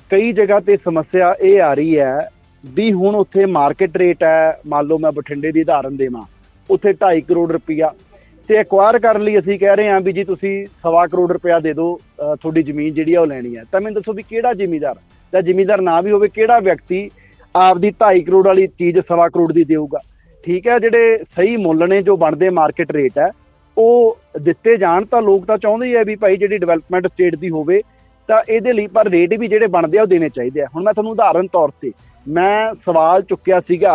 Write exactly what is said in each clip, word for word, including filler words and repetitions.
कई जगह ते समस्या ये आ रही है भी हुण उत्थे मार्केट रेट है, मान लो मैं बठिंडे की उदाहरण देवां, उत्थे ढाई करोड़ रुपया ते एक्वायर करन लई असीं कह रहे हैं भी जी तुसीं सवा करोड़ रुपया दे दो, तुहाडी जमीन जिहड़ी आ ओह लैणी है। तां मैनूं दसो भी किहड़ा जिमीदार जां जिमीदार ना भी होवे किहड़ा व्यक्ति आपदी ढाई करोड़ वाली चीज़ सवा करोड़ दी देऊगा। ठीक है, जिहड़े सही मुੱਲ ने जो बनदे मार्केट रेट है ਉਹ ਦਿੱਤੇ ਜਾਣ ਤਾਂ ਲੋਕ ਤਾਂ ਚਾਹੁੰਦੇ ਹੀ ਆ ਵੀ ਭਾਈ ਜਿਹੜੀ ਡਿਵੈਲਪਮੈਂਟ ਸਟੇਟ ਦੀ ਹੋਵੇ ਤਾਂ ਇਹਦੇ ਲਈ ਪਰ ਰੇਟ ਵੀ ਜਿਹੜੇ ਬਣਦੇ ਆ ਉਹ ਦੇਣੇ ਚਾਹੀਦੇ ਆ। ਹੁਣ ਮੈਂ ਤੁਹਾਨੂੰ ਉਦਾਹਰਨ ਤੌਰ ਤੇ ਮੈਂ ਸਵਾਲ ਚੁੱਕਿਆ ਸੀਗਾ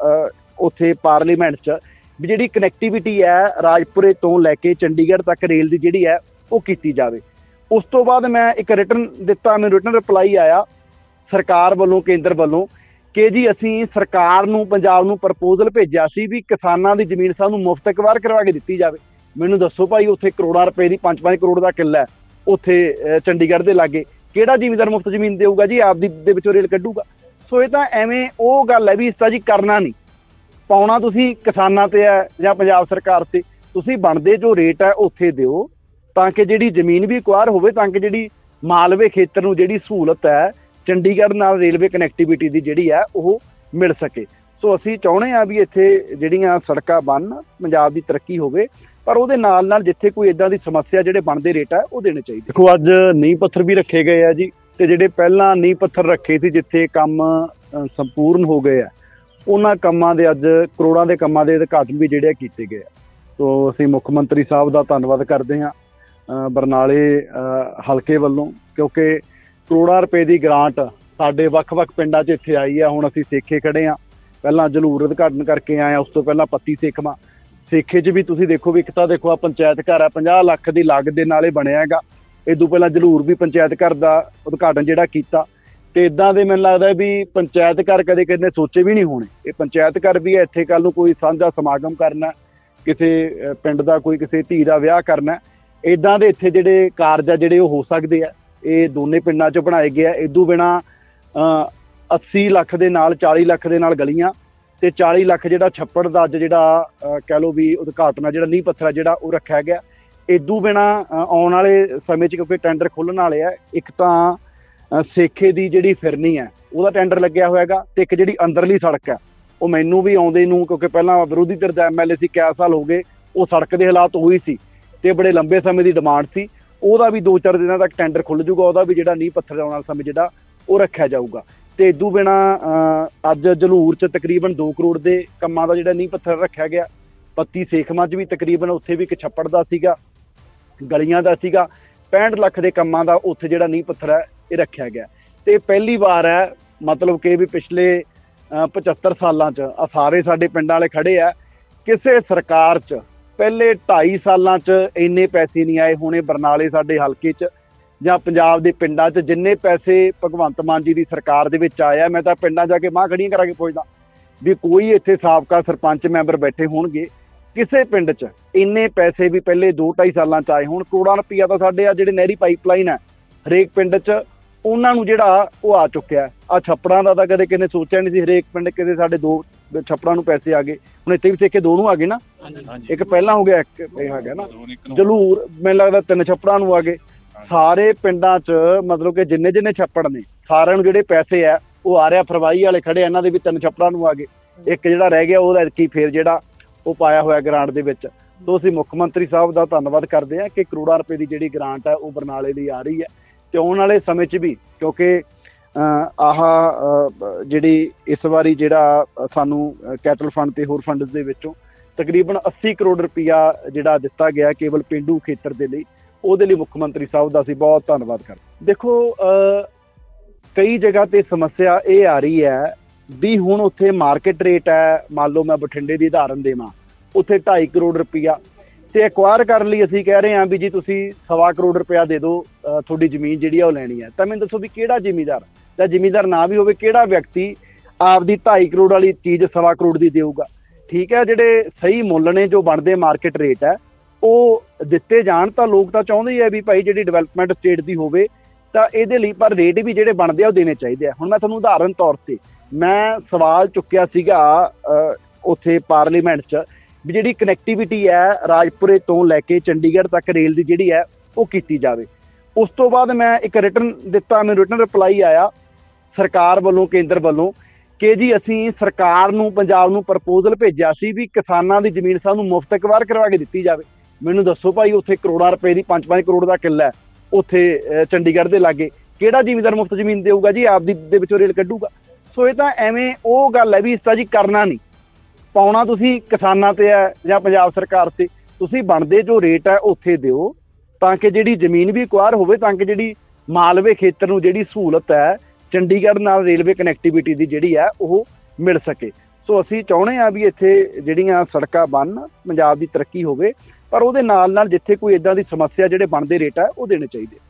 ਉੱਥੇ ਪਾਰਲੀਮੈਂਟ 'ਚ ਵੀ ਜਿਹੜੀ ਕਨੈਕਟੀਵਿਟੀ ਹੈ ਰਾਜਪੁਰੇ ਤੋਂ ਲੈ ਕੇ ਚੰਡੀਗੜ੍ਹ ਤੱਕ ਰੇਲ ਦੀ ਜਿਹੜੀ ਹੈ ਉਹ ਕੀਤੀ ਜਾਵੇ। ਉਸ ਤੋਂ ਬਾਅਦ ਮੈਂ ਇੱਕ ਰਿਟਨ ਦਿੱਤਾ, ਮੈਨੂੰ ਰਿਟਨ ਰਿਪਲਾਈ ਆਇਆ ਸਰਕਾਰ ਵੱਲੋਂ, ਕੇਂਦਰ ਵੱਲੋਂ ਕਿ ਜੀ ਅਸੀਂ ਸਰਕਾਰ ਨੂੰ ਪੰਜਾਬ ਨੂੰ ਪ੍ਰਪੋਜ਼ਲ ਭੇਜਿਆ ਸੀ ਵੀ ਕਿਸਾਨਾਂ ਦੀ ਜ਼ਮੀਨ ਸਾਨੂੰ ਮੁਫਤ ਐਕਵਾਇਰ ਕਰਵਾ ਕੇ ਦਿੱਤੀ ਜਾਵੇ। ਮੈਨੂੰ ਦੱਸੋ ਭਾਈ ਉੱਥੇ ਕਰੋੜਾਂ ਰੁਪਏ ਦੀ ਪੰਜ ਪੰਜ ਕਰੋੜ ਦਾ ਕਿੱਲਾ ਉੱਥੇ ਚੰਡੀਗੜ੍ਹ ਦੇ ਲਾਗੇ ਕਿਹੜਾ ਜ਼ਿਮੀਂਦਾਰ ਮੁਫਤ ਜ਼ਮੀਨ ਦੇਊਗਾ ਜੀ, ਆਪਦੀ ਦੇ ਵਿੱਚੋਂ ਰੇਲ ਕੱਢੂਗਾ। ਸੋ ਇਹ ਤਾਂ ਐਵੇਂ ਉਹ ਗੱਲ ਹੈ ਵੀ ਇਸ ਤਾਂ ਜੀ ਕਰਨਾ ਨਹੀਂ, ਪਾਉਣਾ ਤੁਸੀਂ ਕਿਸਾਨਾਂ ਤੇ ਹੈ ਜਾਂ ਪੰਜਾਬ ਸਰਕਾਰ ਤੇ। ਤੁਸੀਂ ਬਣਦੇ ਜੋ ਰੇਟ ਹੈ ਉੱਥੇ ਦਿਓ ਤਾਂ ਕਿ ਜਿਹੜੀ ਜ਼ਮੀਨ ਵੀ ਐਕਵਾਇਰ ਹੋਵੇ, ਤਾਂ ਕਿ ਜਿਹੜੀ ਮਾਲਵੇ ਖੇਤਰ ਨੂੰ ਜਿਹੜੀ ਸਹੂਲਤ ਹੈ ਚੰਡੀਗੜ੍ਹ ਨਾਲ ਰੇਲਵੇ ਕਨੈਕਟੀਵਿਟੀ ਦੀ ਜਿਹੜੀ ਹੈ ਉਹ ਮਿਲ ਸਕੇ। ਸੋ ਅਸੀਂ ਚਾਹੁੰਦੇ ਹਾਂ ਵੀ ਇੱਥੇ ਜਿਹੜੀਆਂ ਸੜਕਾਂ ਬਣਨ, ਪੰਜਾਬ ਦੀ ਤਰੱਕੀ ਹੋਵੇ, ਪਰ ਉਹਦੇ ਨਾਲ ਨਾਲ ਜਿੱਥੇ ਕੋਈ ਇਦਾਂ ਦੀ ਸਮੱਸਿਆ ਜਿਹੜੇ ਬਣਦੇ ਰੇਟ ਹੈ ਉਹ ਦੇਣੇ ਚਾਹੀਦੇ। ਦੇਖੋ ਅੱਜ ਨੀਂਹ ਪੱਥਰ ਵੀ ਰੱਖੇ ਗਏ ਆ ਜੀ, ਤੇ ਜਿਹੜੇ ਪਹਿਲਾਂ ਨੀਂਹ ਪੱਥਰ ਰੱਖੇ ਸੀ ਜਿੱਥੇ ਕੰਮ ਸੰਪੂਰਨ ਹੋ ਗਏ ਆ ਉਹਨਾਂ ਕੰਮਾਂ ਦੇ ਅੱਜ ਕਰੋੜਾਂ ਦੇ ਕੰਮਾਂ ਦੇ ਉਦਘਾਟਨ ਵੀ ਜਿਹੜੇ ਕੀਤੇ ਗਏ ਆ। ਸੋ ਅਸੀਂ ਮੁੱਖ ਮੰਤਰੀ ਸਾਹਿਬ ਦਾ ਧੰਨਵਾਦ ਕਰਦੇ ਹਾਂ ਬਰਨਾਲੇ ਹਲਕੇ ਵੱਲੋਂ, ਕਿਉਂਕਿ ਕਰੋੜਾਂ ਰੁਪਏ ਦੀ ਗ੍ਰਾਂਟ ਸਾਡੇ ਵੱਖ-ਵੱਖ ਪਿੰਡਾਂ 'ਚ ਇੱਥੇ ਆਈ ਆ। ਹੁਣ ਅਸੀਂ ਸੇਖੇ ਖੜੇ ਹਾਂ, ਪਹਿਲਾਂ ਜਲੂਰ ਉਦਘਾਟਨ ਕਰਕੇ ਆਏ ਹਾਂ, ਉਸ ਤੋਂ ਪਹਿਲਾਂ ਪੱਤੀ ਸੇਖਵਾਂ। ਸੇਖੇ 'ਚ ਵੀ ਤੁਸੀਂ ਦੇਖੋ ਵੀ ਇੱਕ ਤਾਂ ਦੇਖੋ ਆ ਪੰਚਾਇਤ ਘਰ ਆ ਪੰਜਾਹ ਲੱਖ ਦੀ ਲਾਗਤ ਦੇ ਨਾਲ ਇਹ ਬਣਿਆ ਹੈਗਾ। ਇਦੋਂ ਪਹਿਲਾਂ ਜਲੂਰ ਵੀ ਪੰਚਾਇਤ ਘਰ ਦਾ ਉਦਘਾਟਨ ਜਿਹੜਾ ਕੀਤਾ, ਤੇ ਇਦਾਂ ਦੇ ਮੈਨੂੰ ਲੱਗਦਾ ਵੀ ਪੰਚਾਇਤ ਘਰ ਕਦੇ ਕਿਸੇ ਨੇ ਸੋਚੇ ਵੀ ਨਹੀਂ ਹੋਣੇ। ਇਹ ਪੰਚਾਇਤ ਘਰ ਵੀ ਹੈ, ਇੱਥੇ ਕੱਲ੍ਹ ਨੂੰ ਕੋਈ ਸਾਂਝਾ ਸਮਾਗਮ ਕਰਨਾ, ਕਿਸੇ ਪਿੰਡ ਦਾ ਕੋਈ ਕਿਸੇ ਧੀ ਦਾ ਵਿਆਹ ਕਰਨਾ, ਇੱਦਾਂ ਦੇ ਇੱਥੇ ਜਿਹੜੇ ਕਾਰਜ ਆ ਜਿਹੜੇ ਉਹ ਹੋ ਸਕਦੇ ਆ। ਇਹ ਦੋਨੇ ਪਿੰਡਾਂ 'ਚ ਬਣਾਏ ਗਏ ਆ। ਇਦੋਂ ਬਿਨਾਂ ਅੱਸੀ ਲੱਖ ਦੇ ਨਾਲ ਚਾਲੀ ਲੱਖ ਦੇ ਨਾਲ ਗਲੀਆਂ ਤੇ ਚਾਲੀ ਲੱਖ ਜਿਹੜਾ ਛੱਪੜ ਦਾ ਅੱਜ ਜਿਹੜਾ ਕਹਿ ਲਓ ਵੀ ਉਦਘਾਟਨ ਆ, ਜਿਹੜਾ ਨੀਂਹ ਪੱਥਰ ਆ ਜਿਹੜਾ ਉਹ ਰੱਖਿਆ ਗਿਆ। ਇਦੋਂ ਬਿਨਾਂ ਆਉਣ ਵਾਲੇ ਸਮੇਂ 'ਚ ਕਿਉਂਕਿ ਟੈਂਡਰ ਖੋਲ੍ਹਣ ਵਾਲੇ ਆ, ਇੱਕ ਤਾਂ ਸੇਖੇ ਦੀ ਜਿਹੜੀ ਫਿਰਨੀ ਹੈ ਉਹਦਾ ਟੈਂਡਰ ਲੱਗਿਆ ਹੋਇਆ ਹੈਗਾ, ਤੇ ਇੱਕ ਜਿਹੜੀ ਅੰਦਰਲੀ ਸੜਕ ਹੈ ਉਹ ਮੈਨੂੰ ਵੀ ਆਉਂਦੇ ਨੂੰ, ਕਿਉਂਕਿ ਪਹਿਲਾਂ ਵਿਰੋਧੀ ਧਿਰ ਦਾ ਐਮ ਐਲ ਏ ਸੀ, ਕਿਆ ਸਾਲ ਹੋ ਗਏ, ਉਹ ਸੜਕ ਦੇ ਹਾਲਾਤ ਉਹੀ ਸੀ ਤੇ ਬੜੇ ਲੰਬੇ ਸਮੇਂ ਦੀ ਡਿਮਾਂਡ ਸੀ। ਉਹਦਾ ਵੀ ਦੋ ਚਾਰ ਦਿਨਾਂ ਤੱਕ ਟੈਂਡਰ ਖੁੱਲ੍ਹ ਜੂਗਾ, ਉਹਦਾ ਵੀ ਜਿਹੜਾ ਨੀਂਹ ਪੱਥਰ ਆਉਣ ਵਾਲਾ ਸਮੇਂ ਜਿਹੜਾ ਉਹ ਰੱਖਿਆ ਜਾਊਗਾ। ਤੇ ਇਦੋਂ ਬਿਨਾਂ ਅੱਜ ਜਲੂਰ 'ਚ ਤਕਰੀਬਨ ਦੋ ਕਰੋੜ ਦੇ ਕੰਮਾਂ ਦਾ ਜਿਹੜਾ ਨੀਂਹ ਪੱਥਰ ਰੱਖਿਆ ਗਿਆ। ਪੱਤੀ ਸੇਖਵਾਂ 'ਚ ਵੀ ਤਕਰੀਬਨ ਉੱਥੇ ਵੀ ਇੱਕ ਛੱਪੜ ਦਾ ਸੀਗਾ, ਗਲੀਆਂ ਦਾ ਸੀਗਾ, ਪੈਂਹਠ ਲੱਖ ਦੇ ਕੰਮਾਂ ਦਾ ਉੱਥੇ ਜਿਹੜਾ ਨੀਂਹ ਪੱਥਰ ਹੈ ਇਹ ਰੱਖਿਆ ਗਿਆ। ਤੇ ਪਹਿਲੀ ਵਾਰ ਹੈ ਮਤਲਬ ਕਿ ਵੀ ਪਿਛਲੇ ਪਚੱਤਰ ਸਾਲਾਂ 'ਚ ਆ ਸਾਰੇ ਸਾਡੇ ਪਿੰਡਾਂ ਵਾਲੇ ਖੜੇ ਆ, ਕਿਸੇ ਸਰਕਾਰ 'ਚ ਪਹਿਲੇ ਢਾਈ ਸਾਲਾਂ 'ਚ ਇੰਨੇ ਪੈਸੇ ਨਹੀਂ ਆਏ ਹੋਣੇ ਬਰਨਾਲੇ ਸਾਡੇ ਹਲਕੇ 'ਚ ਜਾਂ ਪੰਜਾਬ ਦੇ ਪਿੰਡਾਂ 'ਚ ਜਿੰਨੇ ਪੈਸੇ ਭਗਵੰਤ ਮਾਨ ਜੀ ਦੀ ਸਰਕਾਰ ਦੇ ਵਿੱਚ ਆਇਆ। ਮੈਂ ਤਾਂ ਪਿੰਡਾਂ ਜਾ ਕੇ ਬਾਂਹ ਖੜੀਆਂ ਕਰਾ ਕੇ ਪੁੱਛਦਾ ਵੀ ਕੋਈ ਇੱਥੇ ਸਾਬਕਾ ਸਰਪੰਚ ਮੈਂਬਰ ਬੈਠੇ ਹੋਣਗੇ ਕਿਸੇ ਪਿੰਡ 'ਚ ਇੰਨੇ ਪੈਸੇ ਵੀ ਪਹਿਲੇ ਦੋ ਢਾਈ ਸਾਲਾਂ 'ਚ ਆਏ ਹੋਣ। ਕਰੋੜਾਂ ਰੁਪਈਆ ਤਾਂ ਸਾਡੇ ਆ ਜਿਹੜੇ ਨਹਿਰੀ ਪਾਈਪਲਾਈਨ ਹੈ ਹਰੇਕ ਪਿੰਡ 'ਚ ਉਹਨਾਂ ਨੂੰ ਜਿਹੜਾ ਉਹ ਆ ਚੁੱਕਿਆ। ਆ ਛੱਪੜਾਂ ਦਾ ਤਾਂ ਕਦੇ ਕਿਸੇ ਨੇ ਸੋਚਿਆ ਨਹੀਂ ਸੀ, ਹਰੇਕ ਪਿੰਡ ਕਿਤੇ ਸਾਡੇ ਦੋ ਛੱਪੜਾਂ ਨੂੰ ਪੈਸੇ ਆ ਗਏ। ਹੁਣ ਇੱਥੇ ਵੀ ਸੇਖੇ ਦੋ ਨੂੰ ਆ ਗਏ ਨਾ, ਇੱਕ ਪਹਿਲਾਂ ਹੋ ਗਿਆ, ਇੱਕ ਇਹ ਆ ਗਿਆ ਨਾ ਜਲੂਰ, ਮੈਨੂੰ ਲੱਗਦਾ ਤਿੰਨ ਛੱਪੜਾਂ ਨੂੰ ਆ ਗਏ। ਸਾਰੇ ਪਿੰਡਾਂ 'ਚ ਮਤਲਬ ਕਿ ਜਿੰਨੇ ਜਿੰਨੇ ਛੱਪੜ ਨੇ ਸਾਰਿਆਂ ਨੂੰ ਜਿਹੜੇ ਪੈਸੇ ਆ ਉਹ ਆ ਰਿਹਾ। ਫਰਵਾਈ ਵਾਲੇ ਖੜੇ ਇਹਨਾਂ ਦੇ ਵੀ ਤਿੰਨ ਛੱਪੜਾਂ ਨੂੰ ਆ ਗਏ, ਇੱਕ ਜਿਹੜਾ ਰਹਿ ਗਿਆ ਉਹਦਾ ਕੀ ਫੇਰ ਜਿਹੜਾ ਉਹ ਪਾਇਆ ਹੋਇਆ ਗ੍ਰਾਂਟ ਦੇ ਵਿੱਚ। ਸੋ ਅਸੀਂ ਮੁੱਖ ਮੰਤਰੀ ਸਾਹਿਬ ਦਾ ਧੰਨਵਾਦ ਕਰਦੇ ਹਾਂ ਕਿ ਕਰੋੜਾਂ ਰੁਪਏ ਦੀ ਜਿਹੜੀ ਗ੍ਰਾਂਟ ਹੈ ਉਹ ਬਰਨਾਲੇ ਲਈ ਆ ਰਹੀ ਹੈ। ਤੇ ਆਉਣ ਵਾਲੇ ਸਮੇਂ 'ਚ ਵੀ ਕਿਉਂਕਿ ਆਹ ਜਿਹੜੀ ਇਸ ਵਾਰੀ ਜਿਹੜਾ ਸਾਨੂੰ ਕੈਟਲ ਫੰਡ ਤੇ ਹੋਰ ਫੰਡਸ ਦੇ ਵਿੱਚੋਂ ਤਕਰੀਬਨ ਅੱਸੀ ਕਰੋੜ ਰੁਪਈਆ ਜਿਹੜਾ ਦਿੱਤਾ ਗਿਆ ਕੇਵਲ ਪੇਂਡੂ ਖੇਤਰ ਦੇ ਲਈ, ਉਹਦੇ ਲਈ ਮੁੱਖ ਮੰਤਰੀ ਸਾਹਿਬ ਦਾ ਅਸੀਂ ਬਹੁਤ ਧੰਨਵਾਦ ਕਰਦੇ। ਦੇਖੋ ਕਈ ਜਗ੍ਹਾ ਤੇ ਸਮੱਸਿਆ ਇਹ ਆ ਰਹੀ ਹੈ ਵੀ ਹੁਣ ਉੱਥੇ ਮਾਰਕੀਟ ਰੇਟ ਹੈ, ਮੰਨ ਲਓ ਮੈਂ ਬਠਿੰਡੇ ਦੀ ਉਦਾਹਰਨ ਦੇਵਾਂ, ਉੱਥੇ ਢਾਈ ਕਰੋੜ ਰੁਪਈਆ ਤੇ ਐਕਵਾਇਰ ਕਰਨ ਲਈ ਅਸੀਂ ਕਹਿ ਰਹੇ ਹਾਂ ਵੀ ਜੀ ਤੁਸੀਂ ਸਵਾ ਕਰੋੜ ਰੁਪਇਆ ਦੇ ਦਿਓ, ਤੁਹਾਡੀ ਜ਼ਮੀਨ ਜਿਹੜੀ ਆ ਉਹ ਲੈਣੀ ਹੈ। ਤਾਂ ਮੈਨੂੰ ਦੱਸੋ ਵੀ ਕਿਹੜਾ ਜ਼ਿਮੀਂਦਾਰ ਜਾਂ ਜ਼ਿਮੀਂਦਾਰ ਨਾ ਵੀ ਹੋਵੇ ਕਿਹੜਾ ਵਿਅਕਤੀ ਆਪਦੀ ਢਾਈ ਕਰੋੜ ਵਾਲੀ ਚੀਜ਼ ਸਵਾ ਕਰੋੜ ਦੀ ਦੇਊਗਾ। ਠੀਕ ਹੈ, ਜਿਹੜੇ ਸਹੀ ਮੁੱਲ ਨੇ ਜੋ ਬਣਦੇ ਮਾਰਕੀਟ ਰੇਟ ਹੈ ਉਹ ਦਿੱਤੇ ਜਾਣ ਤਾਂ ਲੋਕ ਤਾਂ ਚਾਹੁੰਦੇ ਹੀ ਆ ਵੀ ਭਾਈ ਜਿਹੜੀ ਡਿਵੈਲਪਮੈਂਟ ਸਟੇਟ ਦੀ ਹੋਵੇ ਤਾਂ ਇਹਦੇ ਲਈ ਪਰ ਰੇਟ ਵੀ ਜਿਹੜੇ ਬਣਦੇ ਆ ਉਹ ਦੇਣੇ ਚਾਹੀਦੇ ਆ। ਹੁਣ ਮੈਂ ਤੁਹਾਨੂੰ ਉਦਾਹਰਨ ਤੌਰ ਤੇ ਮੈਂ ਸਵਾਲ ਚੁੱਕਿਆ ਸੀਗਾ ਉੱਥੇ ਪਾਰਲੀਮੈਂਟ 'ਚ ਵੀ ਜਿਹੜੀ ਕਨੈਕਟੀਵਿਟੀ ਹੈ ਰਾਜਪੁਰੇ ਤੋਂ ਲੈ ਕੇ ਚੰਡੀਗੜ੍ਹ ਤੱਕ ਰੇਲ ਦੀ ਜਿਹੜੀ ਹੈ ਉਹ ਕੀਤੀ ਜਾਵੇ। ਉਸ ਤੋਂ ਬਾਅਦ ਮੈਂ ਇੱਕ ਰਿਟਨ ਦਿੱਤਾ, ਮੈਨੂੰ ਰਿਟਨ ਰਿਪਲਾਈ ਆਇਆ ਸਰਕਾਰ ਵੱਲੋਂ, ਕੇਂਦਰ ਵੱਲੋਂ, ਕਿ ਜੀ ਅਸੀਂ ਸਰਕਾਰ ਨੂੰ, ਪੰਜਾਬ ਨੂੰ ਪ੍ਰਪੋਜ਼ਲ ਭੇਜਿਆ ਸੀ ਵੀ ਕਿਸਾਨਾਂ ਦੀ ਜ਼ਮੀਨ ਸਾਨੂੰ ਮੁਫਤ ਅਕਵਾਇਰ ਕਰਵਾ ਕੇ ਦਿੱਤੀ ਜਾਵੇ। ਮੈਨੂੰ ਦੱਸੋ ਭਾਈ, ਉੱਥੇ ਕਰੋੜਾਂ ਰੁਪਏ ਦੀ ਪੰਜ ਪੰਜ ਕਰੋੜ ਦਾ ਕਿੱਲਾ ਹੈ ਉੱਥੇ ਚੰਡੀਗੜ੍ਹ ਦੇ ਲਾਗੇ, ਕਿਹੜਾ ਜ਼ਿਮੀਂਦਾਰ ਮੁਫਤ ਜ਼ਮੀਨ ਦੇਊਗਾ ਜੀ? ਆਪਦੀ ਦੇ ਵਿੱਚੋਂ ਰੇਲ ਕੱਢੂਗਾ। ਸੋ ਇਹ ਤਾਂ ਐਵੇਂ ਉਹ ਗੱਲ ਹੈ ਵੀ ਇਸ ਤਾਂ ਜੀ ਕਰਨਾ ਨਹੀਂ, ਪਾਉਣਾ ਤੁਸੀਂ ਕਿਸਾਨਾਂ ਤੇ ਹੈ ਜਾਂ ਪੰਜਾਬ ਸਰਕਾਰ ਤੇ। ਤੁਸੀਂ ਬਣਦੇ ਜੋ ਰੇਟ ਹੈ ਉੱਥੇ ਦਿਓ, ਤਾਂ ਕਿ ਜਿਹੜੀ ਜ਼ਮੀਨ ਵੀ ਅਕਵਾਇਰ ਹੋਵੇ, ਤਾਂ ਕਿ ਜਿਹੜੀ ਮਾਲਵੇ ਖੇਤਰ ਨੂੰ ਜਿਹੜੀ ਸਹੂਲਤ ਹੈ ਚੰਡੀਗੜ੍ਹ ਨਾਲ ਰੇਲਵੇ ਕਨੈਕਟੀਵਿਟੀ ਦੀ ਜਿਹੜੀ ਹੈ ਉਹ ਮਿਲ ਸਕੇ। ਸੋ ਅਸੀਂ ਚਾਹੁੰਦੇ ਹਾਂ ਵੀ ਇੱਥੇ ਜਿਹੜੀਆਂ ਸੜਕਾਂ ਬਣਨ, ਪੰਜਾਬ ਦੀ ਤਰੱਕੀ ਹੋਵੇ, ਪਰ ਉਹਦੇ ਨਾਲ ਨਾਲ ਜਿੱਥੇ ਕੋਈ ਇੱਦਾਂ ਦੀ ਸਮੱਸਿਆ ਜਿਹੜੇ ਬਣਦੇ ਰੇਟ ਹੈ ਉਹ ਦੇਣੇ ਚਾਹੀਦੇ।